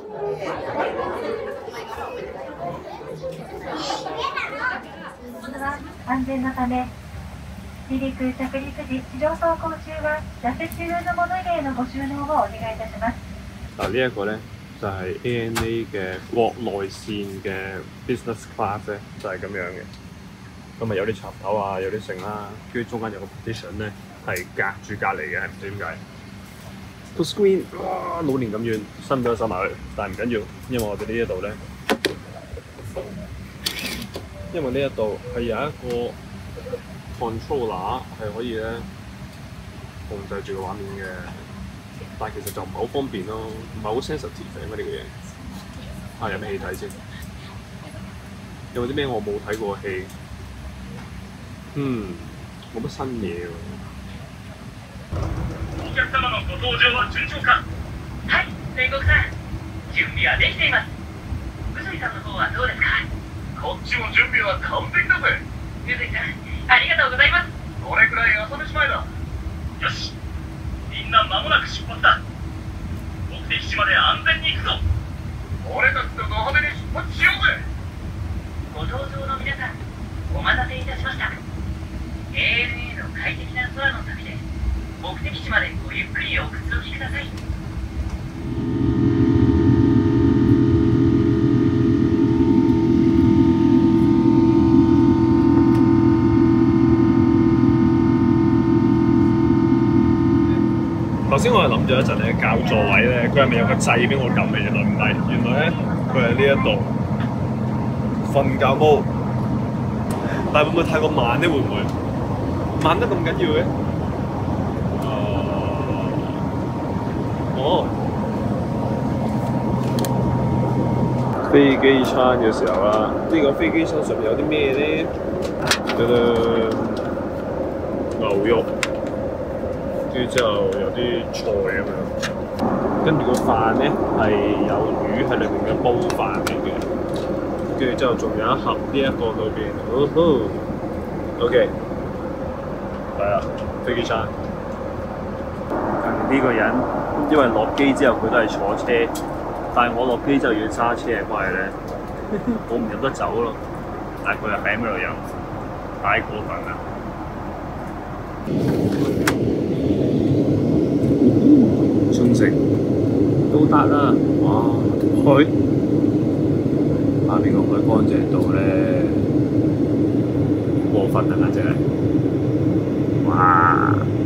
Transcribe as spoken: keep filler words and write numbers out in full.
安全のため、離陸・着陸時、地上走行中は座席上の物入れのご収納をお願いいたします。 嗱，呢一個咧就係 A N A 嘅國內線嘅 business class 咧，就係咁樣嘅。咁啊有啲插頭啊，有啲剩啦，跟住中間有個 partition 咧係隔住隔離嘅，係唔知點解。個 screen 哇老年咁遠，伸咗手埋去，但係唔緊要，因為我哋呢一度咧，因為呢一度係有一個 controller 係可以咧控制住個畫面嘅，但係其實就唔係好方便咯，唔係好 sensitive 嘅呢個嘢。啊，有咩戲睇先？有冇啲咩我冇睇過嘅戲？嗯，冇乜新嘢喎。 お客様のご搭乗は順調か？はい、煉獄さん、準備はできています。宇髄さんの方はどうですか？こっちも準備は完璧だぜ。宇髄さん、ありがとうございます。これくらい朝飯前だ。よし、みんな間もなく出発だ。目的地まで安全に行くぞ。俺たちとド派手に出発しようぜ。ご搭乗の皆さん、お待たせいたしました。エーエヌエー の快適な空の旅で目的地までごゆっくりおくつろぎください。 頭先我係諗咗一陣咧，校座位咧，佢係咪有個掣俾我撳嘅？原來唔係，原來咧佢係呢一度瞓覺模，但係會唔會太過慢咧？會唔會慢得咁緊要嘅？哦，飛機餐嘅時候啦，呢、這個飛機餐上面有啲咩咧？得得，牛肉。跟住之後有啲菜咁樣，跟住個飯咧係有魚喺裏面嘅煲飯嚟嘅，跟住之後仲有一盒呢一個裏邊，哦吼 ，OK， 係啦，飛機餐。呢個人因為落機之後佢都係坐車，但係我落機之後要揸車嘅關係咧，我唔飲得酒咯，但係佢又喺嗰度飲，太過分啦！沖繩都得啦，哇！海下邊個海乾淨到咧，過分啊簡直係，哇！